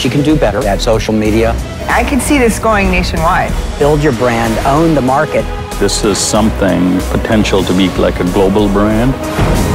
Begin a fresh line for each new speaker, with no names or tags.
you can do better at social media.
I can see this going nationwide.
Build your brand, own the market.
This is something potential to be like a global brand.